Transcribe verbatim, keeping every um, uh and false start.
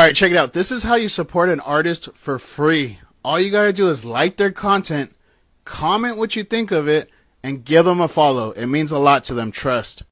right, check it out. This is how you support an artist for free. All you gotta do is like their content, comment what you think of it, and give them a follow. It means a lot to them, trust.